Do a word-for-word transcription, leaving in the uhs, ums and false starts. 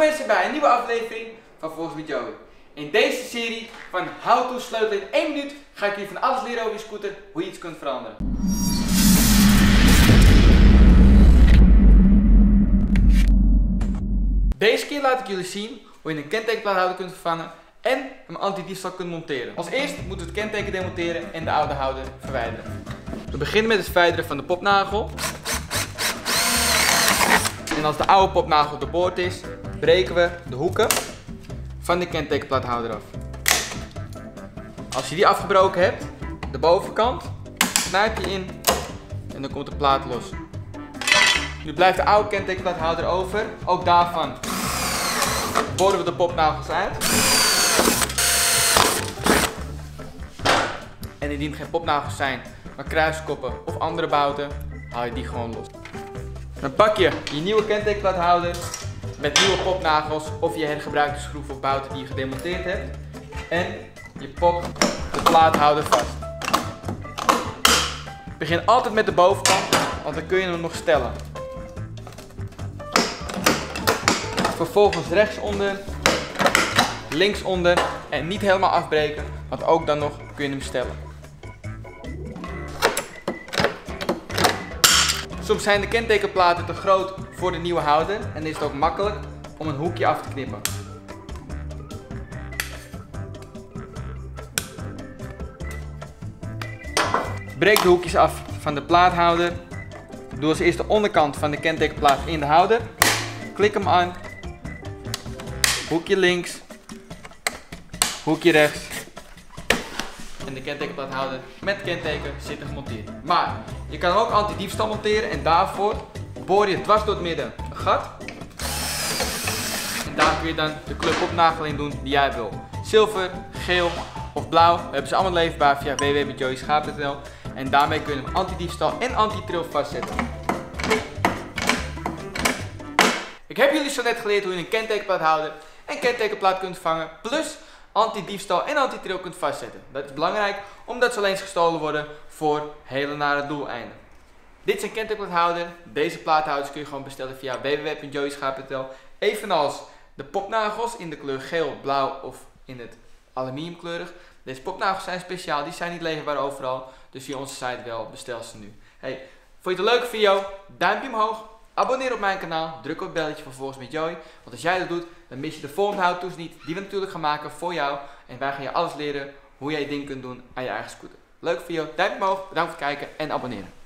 mensen bij een nieuwe aflevering van Volgens met Joey. In deze serie van How to sleutelen in één minuut ga ik je van alles leren over je scooter, hoe je iets kunt veranderen. Deze keer laat ik jullie zien hoe je een kentekenplaathouder kunt vervangen en een anti-diefstal kunt monteren. Als eerst moeten we het kenteken demonteren en de oude houder verwijderen. We beginnen met het verwijderen van de popnagel. En als de oude popnagel doorboord is, breken we de hoeken van de kentekenplaathouder af. Als je die afgebroken hebt, de bovenkant, knijp je in en dan komt de plaat los. Nu blijft de oude kentekenplaathouder over. Ook daarvan boren we de popnagels uit. En indien er geen popnagels zijn, maar kruiskoppen of andere bouten, haal je die gewoon los. Dan pak je je nieuwe kentekenplaathouder met nieuwe popnagels of je hergebruikte schroef of bouten die je gedemonteerd hebt. En je popt de plaathouder vast. Begin altijd met de bovenkant, want dan kun je hem nog stellen. Vervolgens rechtsonder, linksonder en niet helemaal afbreken, want ook dan nog kun je hem stellen. Soms zijn de kentekenplaten te groot voor de nieuwe houder en is het ook makkelijk om een hoekje af te knippen. Breek de hoekjes af van de plaathouder. Doe als eerst de onderkant van de kentekenplaat in de houder. Klik hem aan. Hoekje links. Hoekje rechts. En de kentekenplaathouder met kenteken zitten gemonteerd. Maar je kan ook anti-diefstal monteren en daarvoor boor je dwars door het midden een gat. En daar kun je dan de kleur popnagel in doen die jij wil. Zilver, geel of blauw. We hebben ze allemaal leverbaar via w w w punt joey schaap punt n l. En daarmee kun je hem anti-diefstal en anti-trill vastzetten. Ik heb jullie zo net geleerd hoe je een kentekenplaathouder en kentekenplaat kunt vangen. Plus anti-diefstal en anti-trill kunt vastzetten. Dat is belangrijk omdat ze alleen gestolen worden voor hele nare doeleinden. Dit is een kentekenplaathouder. Deze plaathouders kun je gewoon bestellen via w w w punt joey schaap punt n l. Evenals de popnagels in de kleur geel, blauw of in het aluminiumkleurig. Deze popnagels zijn speciaal, die zijn niet leverbaar overal. Dus via onze site wel, bestel ze nu. Hey, vond je het een leuke video? Duimpje omhoog. Abonneer op mijn kanaal. Druk op het belletje van Volgens met Joey. Want als jij dat doet, dan mis je de volgende how-to's niet. Die we natuurlijk gaan maken voor jou. En wij gaan je alles leren hoe jij je ding kunt doen aan je eigen scooter. Leuke video, duimpje omhoog. Bedankt voor het kijken en abonneren.